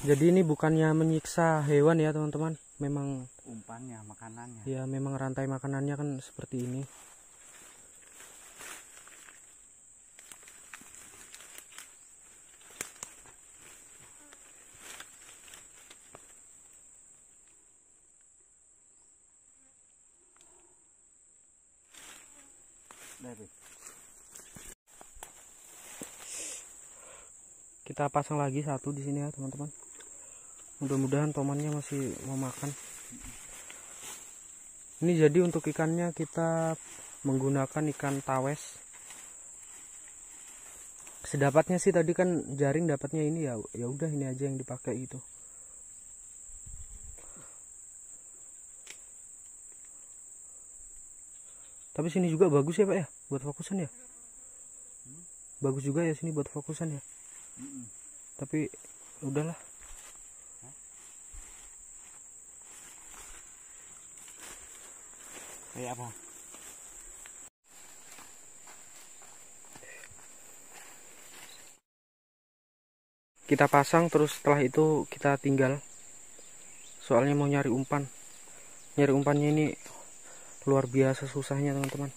Jadi ini bukannya menyiksa hewan ya teman-teman, memang umpannya, makanannya. Ya memang rantai makanannya kan seperti ini. Kita pasang lagi satu di sini ya teman-teman. Mudah-mudahan tomannya masih mau makan. Ini jadi untuk ikannya kita menggunakan ikan tawes. Sedapatnya sih tadi kan jaring dapatnya ini ya, ya udah ini aja yang dipakai itu. Tapi sini juga bagus ya Pak ya, buat fokusan ya. Bagus juga ya sini buat fokusan ya. Tapi udahlah. Kayak apa? Kita pasang terus setelah itu kita tinggal. Soalnya mau nyari umpan. Nyari umpannya ini luar biasa susahnya teman-teman.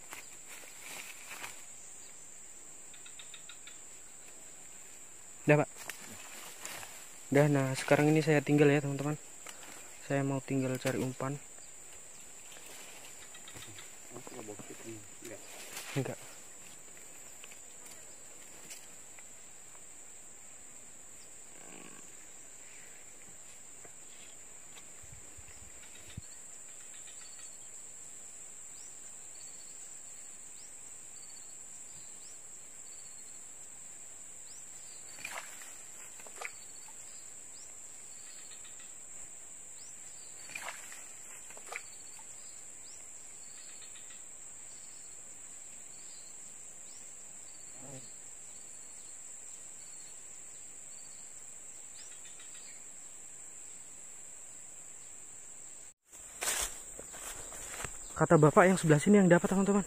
Udah Pak. Udah, nah sekarang ini saya tinggal ya teman-teman. Saya mau tinggal cari umpan. Enggak. Kata bapak yang sebelah sini yang dapat teman-teman.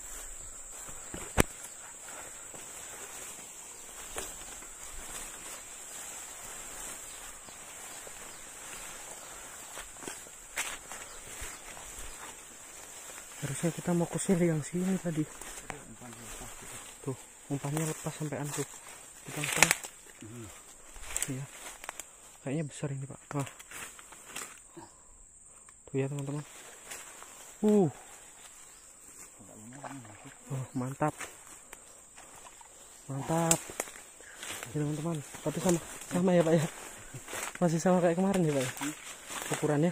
Harusnya kita mau kusir yang sini tadi. Tuh, umpannya lepas sampai tuh. Kita langsung. Iya. Kayaknya besar ini Pak. Wah. Tuh ya teman-teman. Oh, mantap. Mantap. Ya teman-teman. Tapi sama ya Pak ya. Masih sama kayak kemarin ya Pak ya. Ukurannya.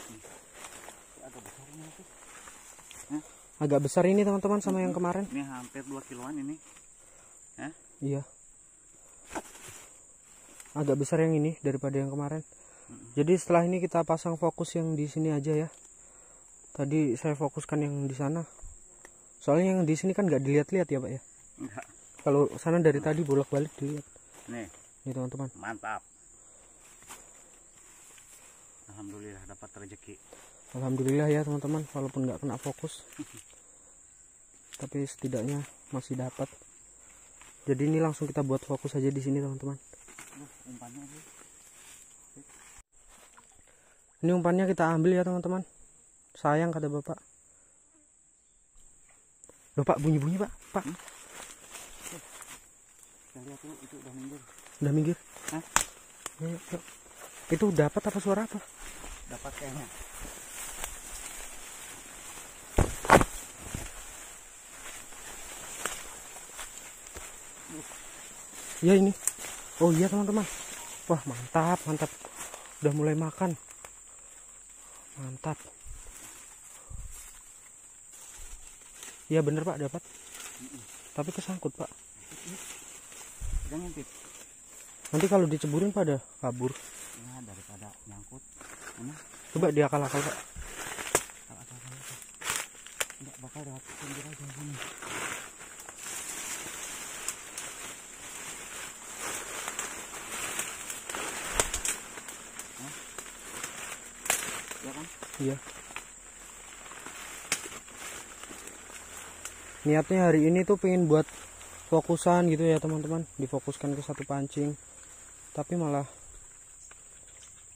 Agak besar ini teman-teman sama yang kemarin. Ini hampir 2 kiloan ini. Iya. Agak besar yang ini daripada yang kemarin. Jadi setelah ini kita pasang fokus yang di sini aja ya. Tadi saya fokuskan yang di sana. Soalnya yang di sini kan nggak dilihat-lihat ya Pak ya. Enggak. Kalau sana dari tadi bolak-balik dilihat. Nih teman-teman. Mantap. Alhamdulillah dapat rezeki. Alhamdulillah ya teman-teman, walaupun nggak kena fokus. Tapi setidaknya masih dapat. Jadi ini langsung kita buat fokus aja di sini teman-teman. Ini umpannya kita ambil ya teman-teman. Sayang kata bapak. Loh Pak, bunyi-bunyi Pak. Pak. Lihat tuh, itu udah minggir. Udah minggir? Hah? Ya, yuk. Itu dapat apa suara apa? Dapat kayaknya. Iya ini. Oh iya teman-teman. Wah mantap, mantap. Udah mulai makan. Mantap. Iya bener Pak, dapat. Tapi kesangkut Pak. Nanti kalau diceburin pada kabur. Nah, daripada nyangkut. Mana? Coba diakal-akal Pak. Enggak bakal dapat pinggir aja sini. Ya kan? Iya. Niatnya hari ini tuh pengen buat fokusan gitu ya teman-teman, difokuskan ke satu pancing, tapi malah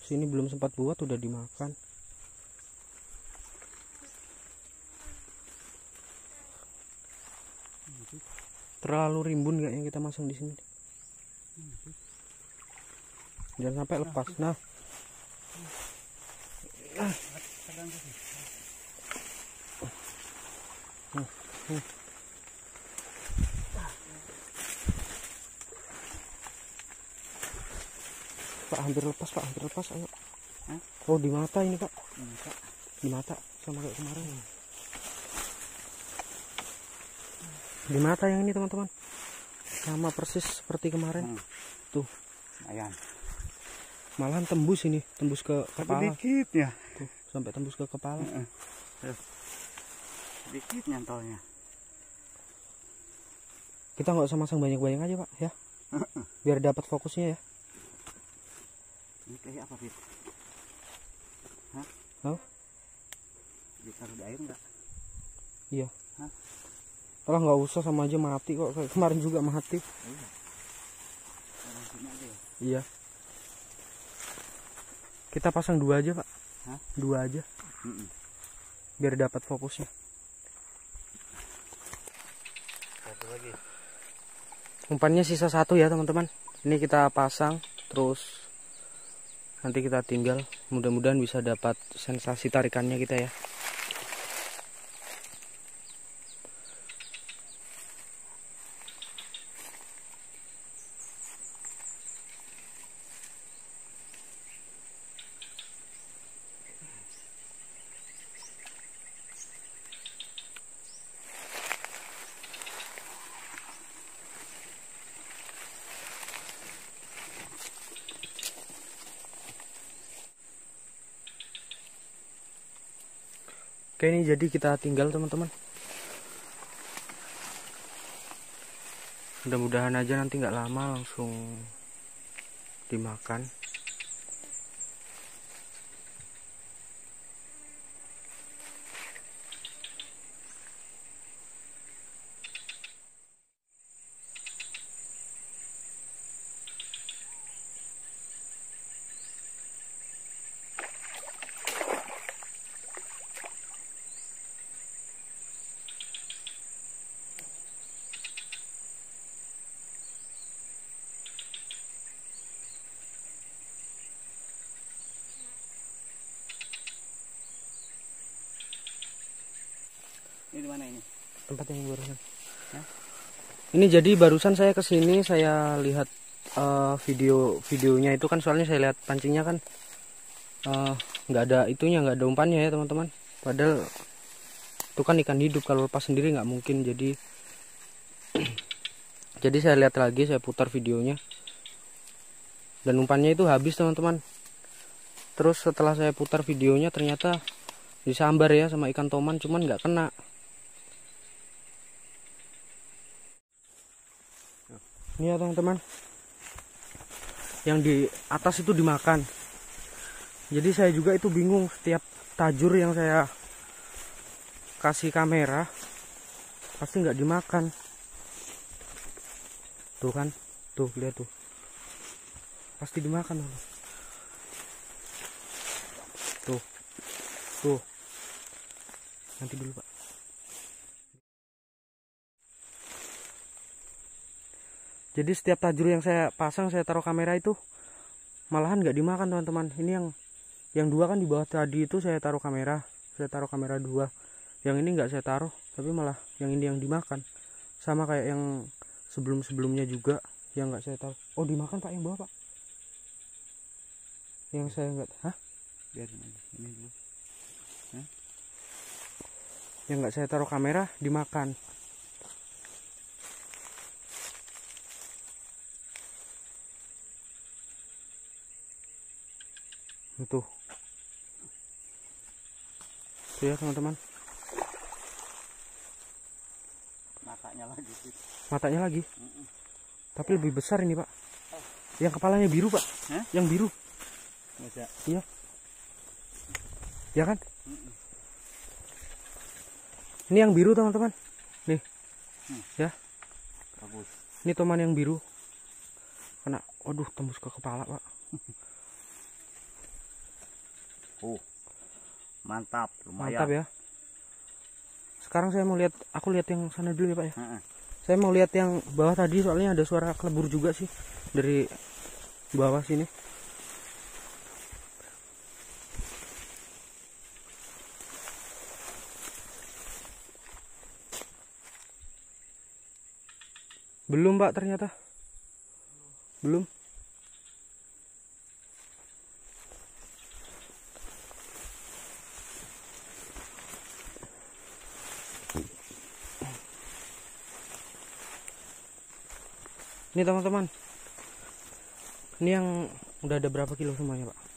Sini belum sempat buat udah dimakan. Terlalu rimbun kayaknya kita masang di sini. Jangan sampai lepas. Nah. Pak, hampir lepas, Pak, hampir lepas, ayo. Oh, di mata ini, Pak. Di mata sama kayak kemarin. Di mata yang ini, teman-teman. Sama persis seperti kemarin. Tuh. Ayan. Malahan tembus ini, tembus ke kepala. Sedikit ya. Tuh, sampai tembus ke kepala. Sedikit nyantolnya. Kita nggak usah masang banyak-banyak aja, Pak, ya. Biar dapat fokusnya ya. Ini kayak apa, Fit? Hah? Hah? Ditaruh di air enggak? Iya. Hah? Kalau nggak usah, sama aja mati kok. Kayak kemarin juga mati. Iya. Taruh sini aja ya? Iya. Kita pasang 2 aja, Pak. Hah? 2 aja. Biar dapat fokusnya. Satu lagi. Umpannya sisa 1 ya, teman-teman. Ini kita pasang terus nanti kita tinggal. Mudah-mudahan bisa dapat sensasi tarikannya kita ya. Oke, ini jadi kita tinggal, teman-teman. Mudah-mudahan aja nanti nggak lama langsung dimakan. Ini di mana ini? Tempat yang barusan. Hah? Ini jadi barusan saya kesini, saya lihat videonya itu kan, soalnya saya lihat pancingnya kan nggak ada itunya, nggak ada umpannya ya, teman-teman. Padahal itu kan ikan hidup, kalau lepas sendiri nggak mungkin. Jadi saya lihat lagi, saya putar videonya, dan umpannya itu habis, teman-teman. Terus setelah saya putar videonya, ternyata disambar ya sama ikan toman, cuman nggak kena. Ini ya, teman-teman, yang di atas itu dimakan. Jadi saya juga itu bingung, setiap tajur yang saya kasih kamera pasti nggak dimakan. Tuh kan, tuh lihat tuh, pasti dimakan. Tuh, nanti dulu, Pak. Jadi setiap tajur yang saya pasang, saya taruh kamera itu malahan nggak dimakan, teman-teman. Ini yang 2 kan di bawah tadi itu saya taruh kamera 2. Yang ini nggak saya taruh, tapi malah yang ini yang dimakan. Sama kayak yang sebelum-sebelumnya juga yang nggak saya taruh. Oh, dimakan, Pak, yang bawah, Pak. Yang saya nggak, Biarin aja ini dulu. Yang nggak saya taruh kamera dimakan. Tuh ya, teman-teman. Matanya lagi. Tapi lebih besar ini, Pak. Yang kepalanya biru, Pak. Yang biru. Iya. Ya kan? Ini yang biru, teman-teman. Nih. Ya. Bagus. Ini toman yang biru. Kena, waduh, tembus ke kepala, Pak. Mantap, lumayan. Mantap ya. Sekarang saya mau lihat, aku lihat yang sana dulu ya Pak ya. Heeh. Saya mau lihat yang bawah tadi, soalnya ada suara kelebur juga sih dari bawah sini. Belum Pak, ternyata belum. Ini teman-teman, ini yang udah ada berapa kilo semuanya Pak?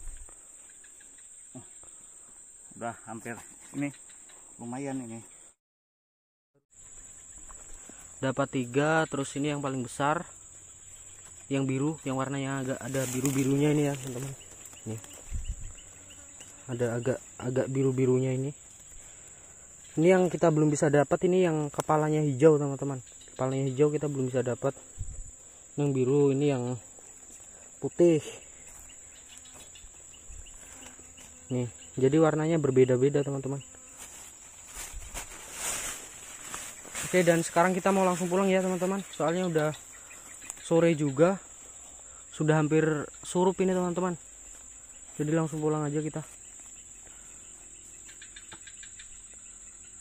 Udah hampir ini, lumayan ini. Dapat 3, terus ini yang paling besar, yang biru, yang warnanya agak ada biru-birunya ini ya teman-teman. Nih, ada agak biru-birunya ini. Ini yang kita belum bisa dapat, ini yang kepalanya hijau teman-teman. Kepalanya hijau kita belum bisa dapat. Yang biru ini yang putih. Nih, jadi warnanya berbeda-beda teman-teman. Oke, dan sekarang kita mau langsung pulang ya teman-teman. Soalnya udah sore juga. Sudah hampir surup ini teman-teman. Jadi langsung pulang aja kita.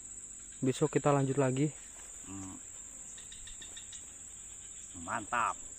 Besok kita lanjut lagi. Mantap.